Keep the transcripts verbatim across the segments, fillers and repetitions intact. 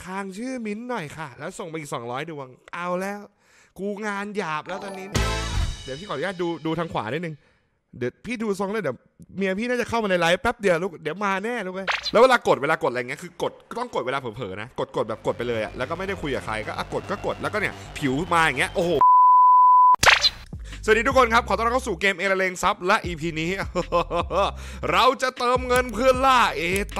ค้างชื่อมิ้นหน่อยค่ะแล้วส่งไปอีกสองร้อยดวงเอาแล้วกูงานหยาบแล้วตอนนี้เดี๋ยวพี่ขออนุญาตดูดูทางขวานิดนึงเดี๋ยวพี่ดูทรงแล้วเดี๋ยวเมียพี่น่าจะเข้ามาในไลฟ์แป๊บเดียวลูกเดี๋ยวมาแน่ลูกเลยแล้วเวลากดเวลากดอะไรเงี้ยคือกดก็ต้องกดเวลาเผลอๆนะกดกดแบบกดไปเลยอะแล้วก็ไม่ได้คุยกับใครก็กดก็กดแล้วก็เนี่ยผิวมาอย่างเงี้ยโอ้โหสวัสดีทุกคนครับขอต้อนรับเข้าสู่เกมเอเลงซับและ อี พี นี้ เราจะเติมเงินเพื่อล่าเอโต้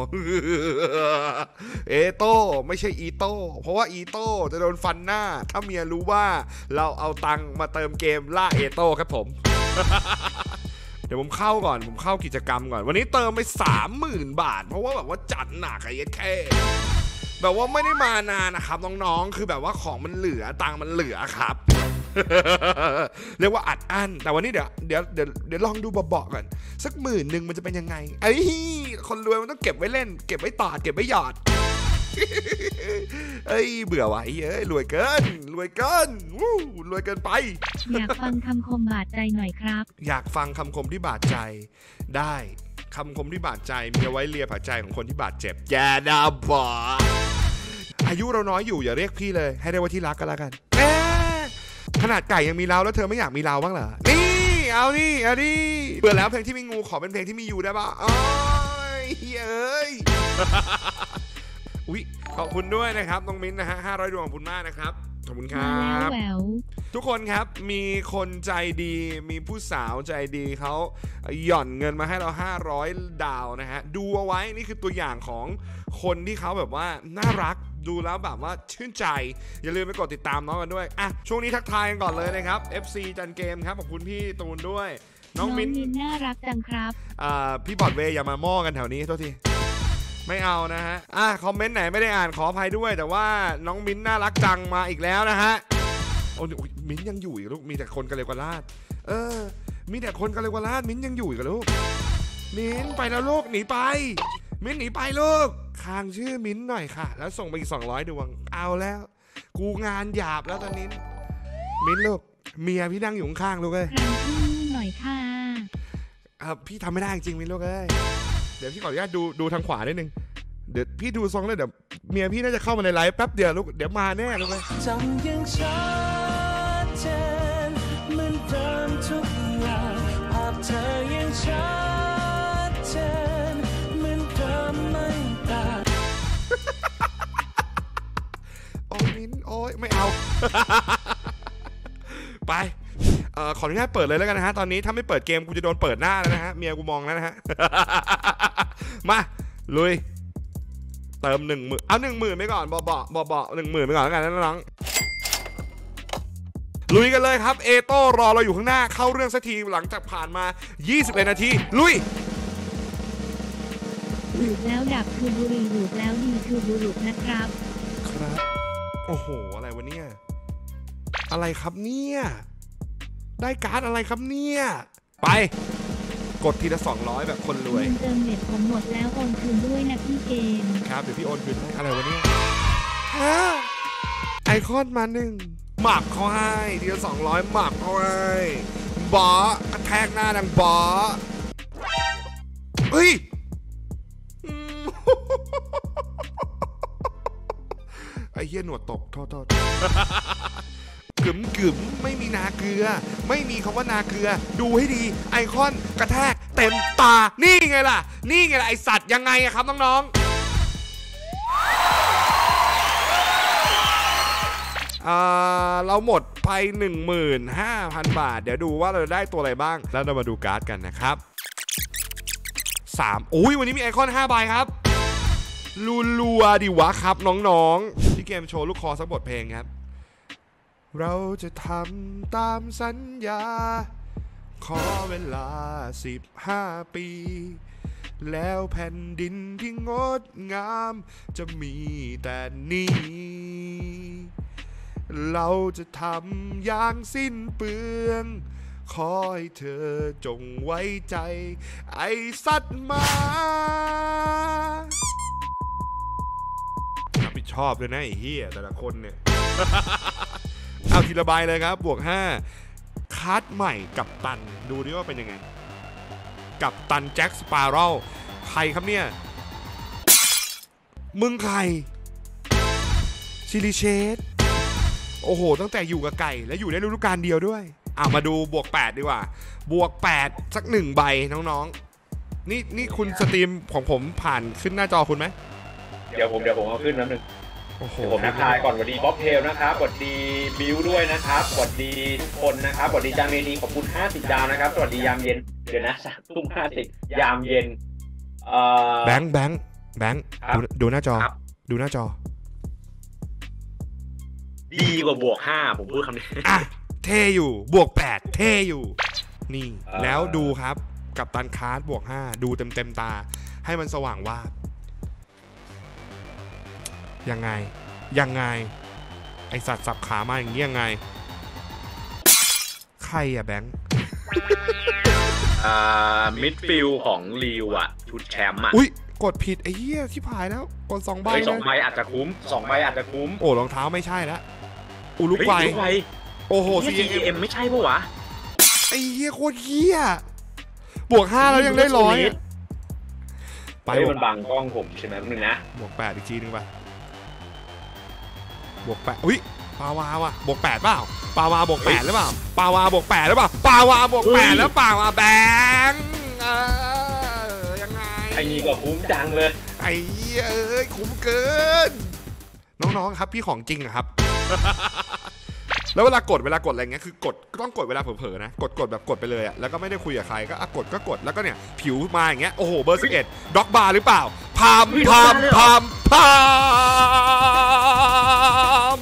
เอโต้ไม่ใช่อีโต้เพราะว่าอีโต้จะโดนฟันหน้าถ้าเมียรู้ว่าเราเอาตังค์มาเติมเกมล่าเอโต้ครับผม เดี๋ยวผมเข้าก่อนผมเข้ากิจกรรมก่อนวันนี้เติมไป สามหมื่น บาทเพราะว่าแบบว่าจัดหนักไอ้แค่แบบว่าไม่ได้มานานนะครับน้องๆคือแบบว่าของมันเหลือตังค์มันเหลือครับเรียกว่าอัดอั้นแต่วันนี้เดี๋ยวเดี๋ยวเดี๋ยวเดี๋ยวลองดูเบาๆก่อนสักหมื่นหนึ่งมันจะเป็นยังไงไอ้คนรวยมันต้องเก็บไว้เล่นเก็บไว้ตอดเก็บไว้หยอดเอ้ยเบื่อว่ะเอ้ยรวยเกินรวยเกินวู้รวยเกินไปอยากฟังคำคมบาดใจหน่อยครับอยากฟังคำคมที่บาดใจได้คำคมที่บาดใจมีเอาไว้เลียผ่าใจของคนที่บาดเจ็บอย่าด่าบ่อายุเราน้อยอยู่อย่าเรียกพี่เลยให้ได้ว่าที่รักก็แล้วกันขนาดไก่ยังมีเราแล้วเธอไม่อยากมีเราบ้างเหรอนี่เอานี่เอาดิเบื่อแล้วเพลงที่มีงูขอเป็นเพลงที่มีอยู่ได้ป่ะอ้ยเอ้ยอุ๊ยขอบคุณด้วยนะครับน้องมิ้นนะฮะห้าร้อยดวงขอบคุณมากนะครับขอบคุณครับทุกคนครับมีคนใจดีมีผู้สาวใจดีเขาหย่อนเงินมาให้เราห้าร้อยดาวนะฮะดูเอาไว้นี่คือตัวอย่างของคนที่เขาแบบว่าน่ารักดูแล้วแบบว่าชื่นใจอย่าลืมไปกดติดตามน้องกันด้วยอ่ะช่วงนี้ทักทายกันก่อนเลยนะครับ เอฟ ซี จันเกมครับขอบคุณพี่ตูนด้วยน้องมิ้นน่ารักจังครับอ่าพี่บอดเวย์อย่ามาม่อกันแถวนี้โทษทีไม่เอานะฮะอ่ะคอมเมนต์ไหนไม่ได้อ่านขออภัยด้วยแต่ว่าน้องมิ้นน่ารักจังมาอีกแล้วนะฮะโอ้ยมิ้นยังอยู่อีกลูกมีแต่คนกันเลยกว่าลาดเออมีแต่คนกันเลยกว่าลาดมิ้นยังอยู่อีกลูกมิ้นไปแล้วลูกหนีไปมิ้นหนีไปลูกค้างชื่อมิ้นหน่อยค่ะแล้วส่งไปอีกสองร้อยดวงเอาแล้วกูงานหยาบแล้วตอนนี้มิ้นลูกเมียพี่นั่งอยู่ข้างๆลูกเอ้ยค้างชื่อหน่อยค่ะอ่าพี่ทำไม่ได้จริงมิ้นลูกเอ้ยเดี๋ยวพี่ขออนุญาตดูดูทางขวานิดนึงเดี๋ยวพี่ดูทรงแล้วเดี๋ยวเมียพี่น่าจะเข้ามาในไลฟ์แป๊บเดียวลูกเดี๋ยวมาแน่ลูกเอ้ยจำยังชัดเจนเหมือนเดิมทุกอย่างภาพเธอยังชัดเจนเหมือนเดิมไม่ต่างโอ้มิ้นโอ้ยไม่เอาไปเอ่อขออนุญาตเปิดเลยแล้วกันนะฮะตอนนี้ถ้าไม่เปิดเกมกูจะโดนเปิดหน้าแล้วนะฮะเมียกูมองแล้วนะฮะมาลุยเติมหนึ่งหมื่นเอาหนึ่งหมื่นไปก่อนเบาเบาเบาเบาหนึ่งหมื่นไปก่อนแล้วกันนะน้องลุยกันเลยครับเอโต้รอเราอยู่ข้างหน้าเข้าเรื่องสักทีหลังจากผ่านมายี่สิบเอ็ดนาทีลุยดูดแล้วดับคือบุหรี่ดูดแล้วดีคือบุรุษนะครับครับโอ้โหอะไรวะเนี่ยอะไรครับเนี่ยได้การ์ดอะไรครับเนี่ยไปกดทีละสองร้อยแบบคนรวยเติมเน็ตผมหมดแล้วโอนคืนด้วยนะพี่เกมครับเดี๋ยวพี่โอนคืนให้อะไรวะเนี่ยฮะไอคอนมาหนึ่งหมักเขาให้ทีละสองร้อยหมักเขาให้บอกระแทกหน้าดังบอเฮ้ยไอ้เหี้ยหนวดตกโทษโทษกึ๋มกึ๋มไม่มีนาเกลือไม่มีคำว่านาเกลือดูให้ดีไอคอนกระแทกเต็มตานี่ไงล่ะนี่ไงล่ะไอสัตว์ยังไงอะครับน้องๆเอ่อเราหมดไป หนึ่งหมื่นห้าพัน บาทเดี๋ยวดูว่าเราได้ตัวอะไรบ้างแล้วเรามาดูการ์ดกันนะครับสามอุ้ยวันนี้มีไอคอนห้าใบครับลัวๆดิวะครับน้องๆที่เกมโชว์ลูกคอสักบทเพลงครับเราจะทำตามสัญญาขอเวลาสิบห้าปีแล้วแผ่นดินที่งดงามจะมีแต่นี้เราจะทำอย่างสิ้นเปลืองขอให้เธอจงไว้ใจไอ้สัตว์มารับผิดชอบเลยนะไอ้เหี้ยแต่ละคนเนี่ยเอาทีละใบเลยครับบวกห้าคัดใหม่กับตันดูดิว่าเป็นยังไงกับตันแจ็คสปาโร่ใครครับเนี่ยมึงใครซิลิเชตโอ้โหตั้งแต่อยู่กับไก่แล้วอยู่ได้ฤดูกาลเดียวด้วยอ่ะมาดูบวกแปดดีกว่าบวกแปดสักหนึ่งใบน้องๆนี่นี่คุณสตรีมของผมผ่านขึ้นหน้าจอคุณไหมเดี๋ยวผมเดี๋ยวผมเอาขึ้นน้ำหนึ่งโอ้โหผมทักทายก่อนสวัสดีบ๊อบเทลนะครับสวัสดีบิวด้วยนะครับสวัสดีทุกคนนะครับสวัสดีจางเมนีขอบคุณห้าสิบดาวนะครับสวัสดียามเย็นเดี๋ยวนะสามทุ่มห้าสิบยามเย็นเอ่อแบงค์แบงค์แบงค์ดูดูหน้าจอดูหน้าจอดีกว่าบวกห้าผมพูดคำนี้อ่ะเท่อยู่บวกแปดเท่อยู่นี่แล้วดูครับกับตันคาร์ดบวกห้าดูเต็มเต็มตาให้มันสว่างวาบยังไงยังไงไอสัตว์สับขามาอย่างนี้ยังไงใครอะแบงค์อ่ามิดฟิลของลีวอะชุดแชมป์อะอุ้ยกดผิดไอ้เหี้ยที่ผายแล้วกดสองใบสองใบอาจจะคุ้มสองใบอาจจะคุ้มโอ้รองเท้าไม่ใช่แล้วอุลุกไวโอ้โหซี เอ็ม ไม่ใช่ปะวะไอ้เหี้ยโคตรเหี้ยบวกห้าแล้วยังได้ร้อยไปมันบังกล้องผมใช่ไหมนึงนะบวกแปดอีกทีนึงไปบวกแปดอุ้ยปาวาว่ะบวกแปดเปล่าปาวาบวกแปดหรือเปล่าปาวาบวกแปดหรือเปล่าปาวาบวกแปดแล้วเปล่าแบงค์เออยังไงไอ้นี่ก็คุ้มจังเลยไอ้เอ้ยคุ้มเกินน้องๆครับพี่ของจริงอะครับแล้วเวลากดเวลากดอะไรเงี้ยคือกดต้องกดเวลาเผลอๆนะกดกดแบบกดไปเลยอะแล้วก็ไม่ได้คุยกับใครก็กดก็กดแล้วก็เนี่ยผิวมาอย่างเงี้ยโอ้โหเบอร์สิบเอ็ดด็อกบาร์หรือเปล่าพามพามพามพาม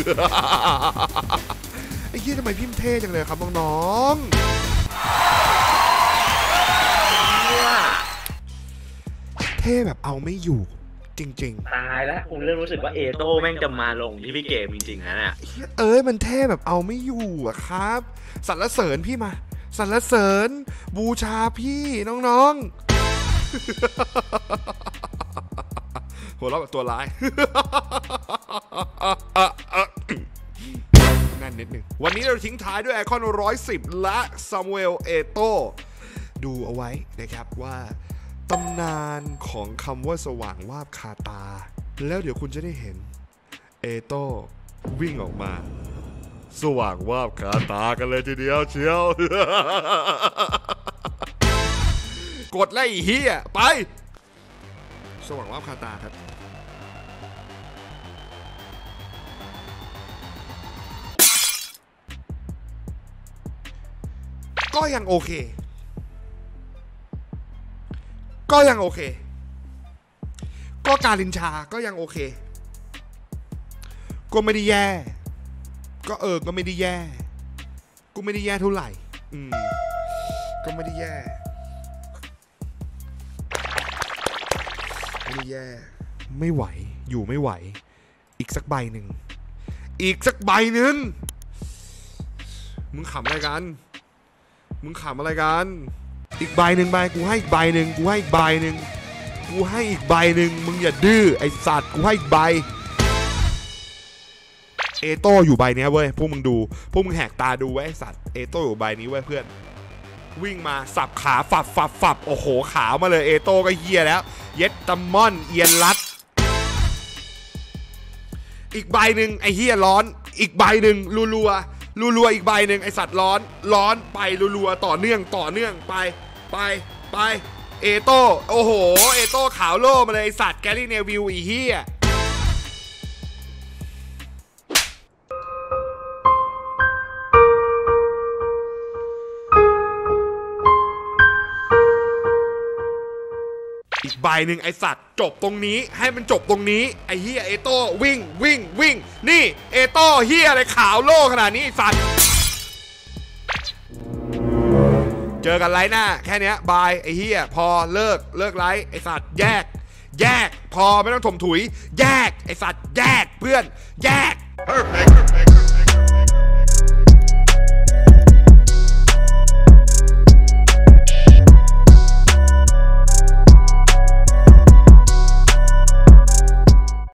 ไอ้เหี้ยทำไมพิมพ์เท่จังเลยครับน้องๆเท่แบบเอาไม่อยู่จริงๆตายแล้วผมเริ่มรู้สึกว่าเอโต้แม่งจะมาลงที่พี่เกมจริงๆนะเนี่ยเอ้ยมันเท่แบบเอาไม่อยู่อะครับสรรเสริญพี่มาสรรเสริญบูชาพี่น้องๆหัวเราะแบบตัวร้ายนั่นนิดนึงวันนี้เราทิ้งท้ายด้วยไอคอนหนึ่งร้อยสิบและซามูเอลเอโต้ดูเอาไว้นะครับว่าตำนานของคำว่าสว่างวาบคาตาแล้วเดี๋ยวคุณจะได้เห็นเอโต้วิ่งออกมาสว่างวาบคาตากันเลยทีเดียวเชียวกดไล่เฮียไปสว่างวาบคาตาครับก็ยังโอเคก็ยังโอเคก็การลินชาก็ยังโอเคก็ไม่ได้แย่ก็เออก็ไม่ได้แย่กูไม่ได้แย่เท่าไหร่อืมก็ไม่ได้แย่ไม่ได้แย่ไม่ไหวอยู่ไม่ไหวอีกสักใบหนึ่งอีกสักใบหนึ่งมึงขำอะไรกันมึงขำอะไรกันอีกใบหนึ่งใบกูให้อีกใบหนึ่งกูให้อีกใบหนึ่งกูให้อีกใบหนึ่งมึงอย่าดื้อไอสัตว์กูให้อีกใบเอโต้อยู่ใบนี้เว้ยพวกมึงดูพวกมึงแหกตาดูไว้ไอสัตว์เอโต้อยู่ใบนี้เว้ยเพื่อนวิ่งมาสับขาฝับฝับฝับโอ้โหขาวมาเลยเอโต้ก็เฮียแล้วเย็ดตมอนเอียนรัดอีกใบหนึ่งไอเฮียร้อนอีกใบหนึ่งรัวรัวรัวๆอีกใบหนึ่งไอสัตว์ร้อนร้อนไปรัวๆต่อเนื่องต่อเนื่องไปไปไปเอโต้โอ้โหเอโต้ขาวโล่มาเลยไอสัตว์แกรี่เนวิลอีเฮียอีกใบหนึ่งไอสัตว์จบตรงนี้ให้มันจบตรงนี้ไอเฮียเอโต้วิ่งวิ่งวิ่งนี่เอโต้เฮียอะไรขาวโล่ขนาดนี้ไอสัตว์เจอกันไลฟ์หน้าแค่นี้บายไอเฮียพอเลิกเลิกไลฟ์ไอสัตว์แยกแยกพอไม่ต้องถมถุยแยกไอสัตว์แยกเพื่อนแยก Perfect